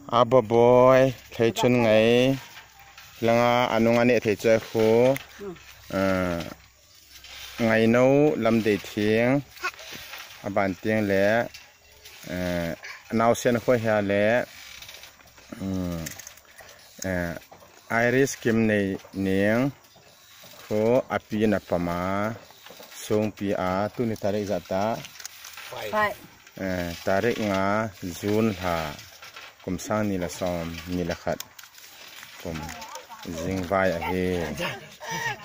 Aba boy thầy chun ngay langa anung ane thầy chơi khu ngày nấu làm để thiêng bàn tiếng lẽ nào xem khôi hà lẽ Iris kim này nieng khu api na pama song pi a tu ni tarik zata tarik nga June ha kum sang ni la som ni la khat kum jing vai a he